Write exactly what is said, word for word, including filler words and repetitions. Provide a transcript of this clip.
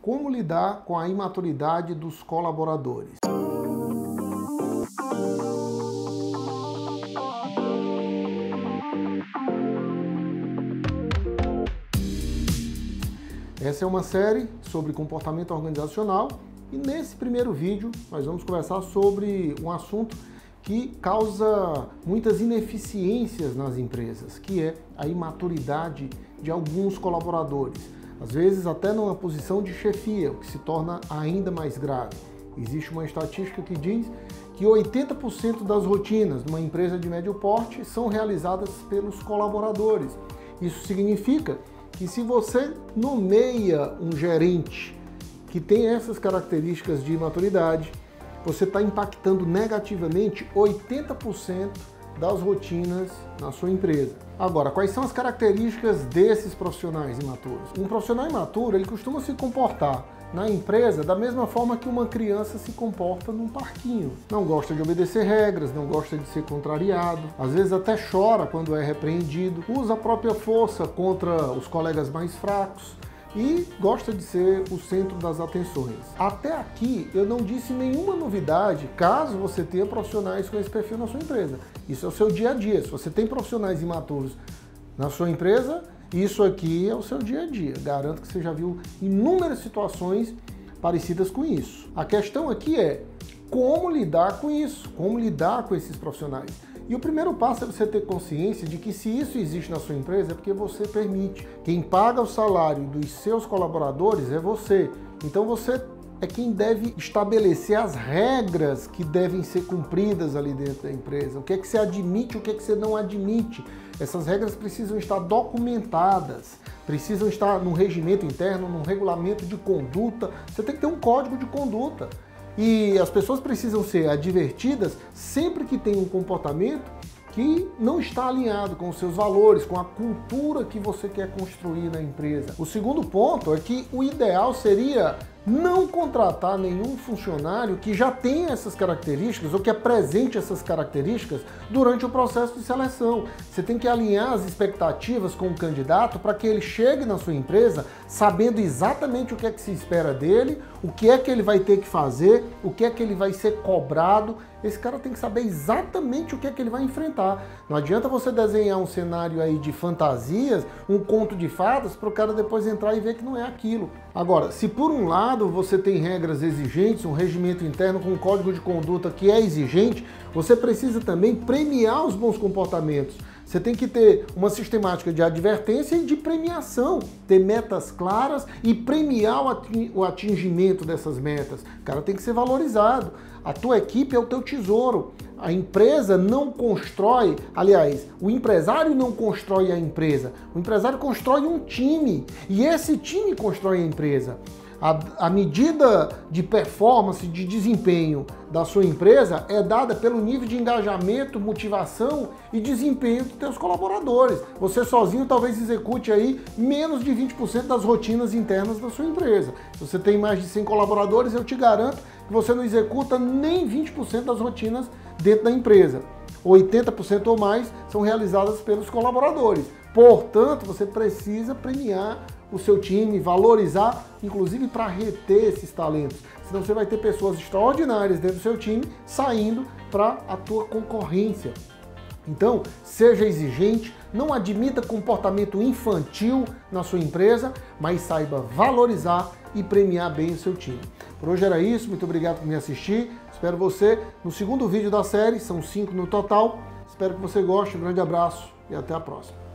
como lidar com a imaturidade dos colaboradores. Essa é uma série sobre comportamento organizacional e nesse primeiro vídeo nós vamos conversar sobre um assunto que causa muitas ineficiências nas empresas, que é a imaturidade de alguns colaboradores. Às vezes até numa posição de chefia, o que se torna ainda mais grave. Existe uma estatística que diz que oitenta por cento das rotinas numa empresa de médio porte são realizadas pelos colaboradores. Isso significa que se você nomeia um gerente que tem essas características de imaturidade, você está impactando negativamente oitenta por cento das rotinas na sua empresa. Agora, quais são as características desses profissionais imaturos? Um profissional imaturo, ele costuma se comportar na empresa da mesma forma que uma criança se comporta num parquinho. Não gosta de obedecer regras, não gosta de ser contrariado, às vezes até chora quando é repreendido, usa a própria força contra os colegas mais fracos e gosta de ser o centro das atenções. Até aqui eu não disse nenhuma novidade caso você tenha profissionais com esse perfil na sua empresa. Isso é o seu dia a dia. Se você tem profissionais imaturos na sua empresa, isso aqui é o seu dia a dia. Garanto que você já viu inúmeras situações parecidas com isso. A questão aqui é como lidar com isso, como lidar com esses profissionais. E o primeiro passo é você ter consciência de que se isso existe na sua empresa é porque você permite. Quem paga o salário dos seus colaboradores é você. Então você é quem deve estabelecer as regras que devem ser cumpridas ali dentro da empresa. O que é que você admite, o que é que você não admite. Essas regras precisam estar documentadas, precisam estar num regimento interno, num regulamento de conduta. Você tem que ter um código de conduta. E as pessoas precisam ser advertidas sempre que tem um comportamento que não está alinhado com os seus valores, com a cultura que você quer construir na empresa. O segundo ponto é que o ideal seria não contratar nenhum funcionário que já tenha essas características ou que apresente essas características durante o processo de seleção. Você tem que alinhar as expectativas com o candidato para que ele chegue na sua empresa sabendo exatamente o que é que se espera dele, o que é que ele vai ter que fazer, o que é que ele vai ser cobrado. Esse cara tem que saber exatamente o que é que ele vai enfrentar. Não adianta você desenhar um cenário aí de fantasias, um conto de fadas, para o cara depois entrar e ver que não é aquilo. Agora, se por um lado você tem regras exigentes, um regimento interno com um código de conduta que é exigente, você precisa também premiar os bons comportamentos. Você tem que ter uma sistemática de advertência e de premiação, ter metas claras e premiar o atingimento dessas metas. O cara tem que ser valorizado. A tua equipe é o teu tesouro. A empresa não constrói, aliás, o empresário não constrói a empresa. O empresário constrói um time e esse time constrói a empresa. A, a medida de performance, de desempenho da sua empresa é dada pelo nível de engajamento, motivação e desempenho dos seus colaboradores. Você sozinho talvez execute aí menos de vinte por cento das rotinas internas da sua empresa. Se você tem mais de cem colaboradores, eu te garanto que você não executa nem vinte por cento das rotinas dentro da empresa. oitenta por cento ou mais são realizadas pelos colaboradores. Portanto, você precisa premiar o seu time, valorizar, inclusive para reter esses talentos. Senão você vai ter pessoas extraordinárias dentro do seu time saindo para a tua concorrência. Então, seja exigente, não admita comportamento infantil na sua empresa, mas saiba valorizar e premiar bem o seu time. Por hoje era isso, muito obrigado por me assistir. Espero você no segundo vídeo da série, são cinco no total. Espero que você goste, um grande abraço e até a próxima.